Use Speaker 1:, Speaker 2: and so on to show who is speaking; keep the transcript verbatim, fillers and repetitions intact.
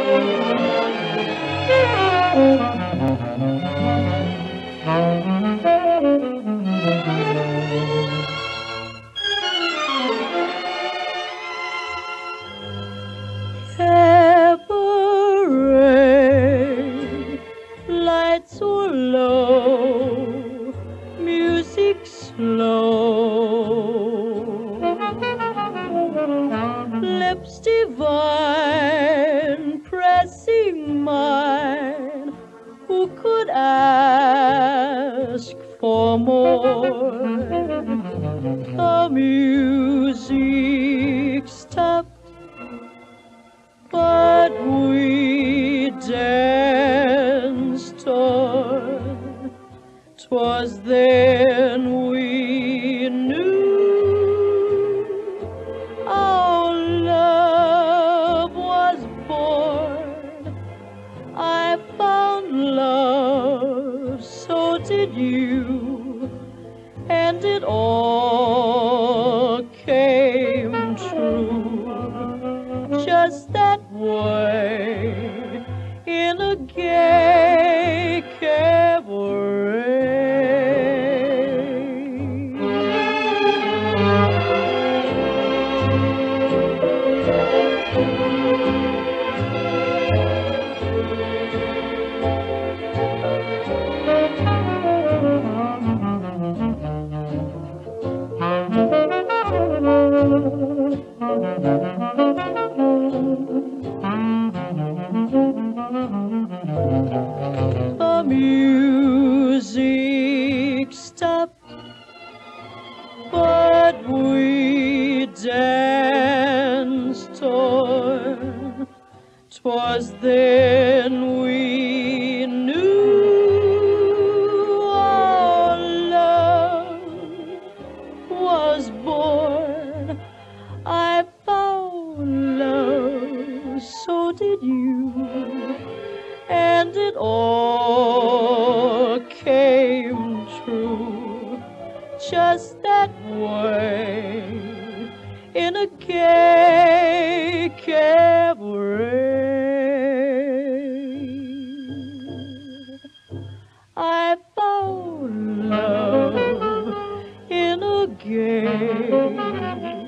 Speaker 1: Cabaret, lights were low, music slow, lips divine pressing mine. Who could ask for more? The music stopped, but we danced on. 'Twas then we knew our love was born. I found love, so did you, and it all came true. Just that way, in a gay cabaret. The music stopped, but we danced on. 'Twas then we knew our love was born. I found love, so did you, and it all came true. Just that way, in a gay cabaret. I found love in a gay